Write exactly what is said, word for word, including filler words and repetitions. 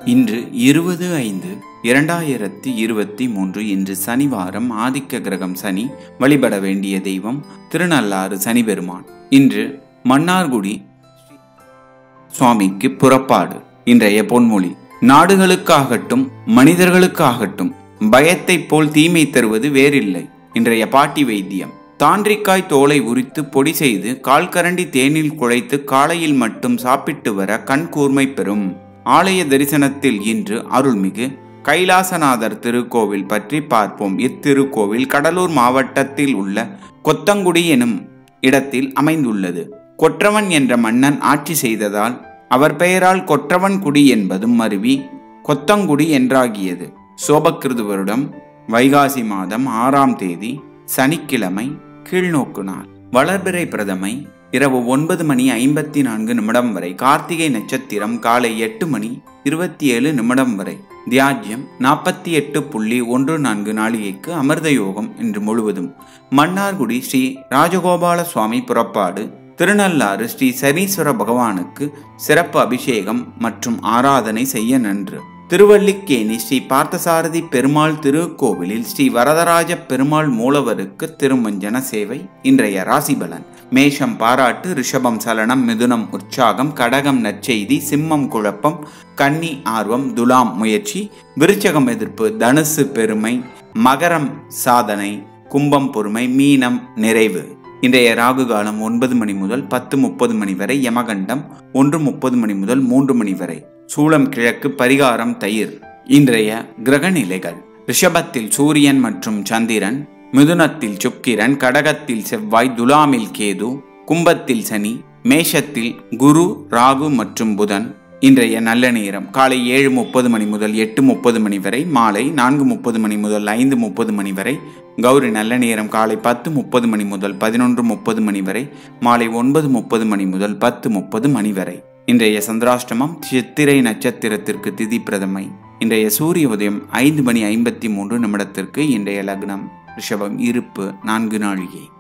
இன்று இருபது ஐந்து இரண்டாயிரத்தி இருபத்தி மூன்று இன்று சனிவாரம். ஆதிக்க கிரகம் சனி. வழிபட வேண்டிய தெய்வம் திருநள்ளாறு சனி பெருமான். இன்று மன்னார்குடி சுவாமிக்கு புறப்பாடு. இன்றைய பொன்மொழி: நாடுகளுக்காகட்டும் மனிதர்களுக்காகட்டும் பயத்தை போல் தீமை தருவது வேறில்லை. இன்றைய பாட்டி வைத்தியம்: தாண்டிக்காய் தோலை உரித்து பொடி செய்து கால்கரண்டி தேனில் குழைத்து காலையில் மட்டும் சாப்பிட்டு வர கண் கூர்மை பெறும். ஆலய தரிசனத்தில் இன்று அருள்மிகு கைலாசநாதர் திருக்கோவில் பற்றி பார்ப்போம். இத்திருக்கோவில் கடலூர் மாவட்டத்தில் உள்ள கொத்தங்குடி எனும் இடத்தில் அமைந்துள்ளது. கொற்றவன் என்ற மன்னன் ஆட்சி செய்ததால் அவர் பெயரால் கொற்றவன் குடி என்பதும் மருவி கொத்தங்குடி என்றாகியது. சோபக்கிருது வருடம் வைகாசி மாதம் ஆறாம் தேதி சனிக்கிழமை, கீழ்நோக்கு நாள். வளர்பிறை பிரதமை இரவு ஒன்பது மணி ஐம்பத்தி நான்கு நிமிடம் வரை. கார்த்திகை நட்சத்திரம் காலை எட்டு மணி இருபத்தி ஏழு நிமிடம் வரை. தியாஜ்யம் நாற்பத்தி எட்டு புள்ளி ஒன்று நான்கு நாளிகைக்கு. அமிர்த யோகம் இன்று முழுவதும். மன்னார்குடி ஸ்ரீ ராஜகோபால சுவாமி புறப்பாடு. திருநள்ளாறு ஸ்ரீ சனீஸ்வர பகவானுக்கு சிறப்பு அபிஷேகம் மற்றும் ஆராதனை செய்ய நன்று. திருவல்லிக்கேணி ஸ்ரீ பார்த்தசாரதி பெருமாள் திருக்கோவிலில் ஸ்ரீ வரதராஜ பெருமாள் மூலவருக்கு திருமஞ்சன சேவை. இன்றைய ராசி பலன்: மேஷம் பாராட்டு, ரிஷபம் சலனம், மிதுனம் உற்சாகம், கடகம் நற்செய்தி, சிம்மம் குழப்பம், கன்னி ஆர்வம், துலாம் முயற்சி, விருச்சகம் எதிர்ப்பு, தனுசு பெருமை, மகரம் சாதனை, கும்பம் பொறுமை, மீனம் நிறைவு. இன்றைய ராகு காலம் ஒன்பது மணி முதல் பத்து முப்பது மணி வரை. யமகண்டம் ஒன்று முப்பது மணி முதல் மூன்று மணி வரை. சூளம் கிழக்கு. பரிகாரம் தயிர். இன்றைய கிரக நிலைகள்: ரிஷபத்தில் சூரியன் மற்றும் சந்திரன், மிதுனத்தில் சுக்கிரன், கடகத்தில் செவ்வாய், துலாமில் கேது, கும்பத்தில் சனி, மேஷத்தில் குரு, ராகு மற்றும் புதன். இன்றைய நல்ல நேரம் காலை ஏழு முப்பது மணி முதல் எட்டு முப்பது மணி வரை. மாலை நான்கு முப்பது மணி முதல் ஐந்து முப்பது மணி வரை. கௌரி நல்ல நேரம் காலை பத்து முப்பது மணி முதல் பதினொன்று முப்பது மணி வரை. மாலை ஒன்பது முப்பது மணி முதல் பத்து முப்பது மணி வரை. இன்றைய சந்திராஷ்டமம் சித்திரை நட்சத்திரத்திற்கு திதி பிரதமை. இன்றைய சூரிய உதயம் ஐந்து மணி ஐம்பத்தி மூன்று நிமிடத்திற்கு. இன்றைய லக்னம் ரிஷபம். இருப்பு நான்கு நாழிகை.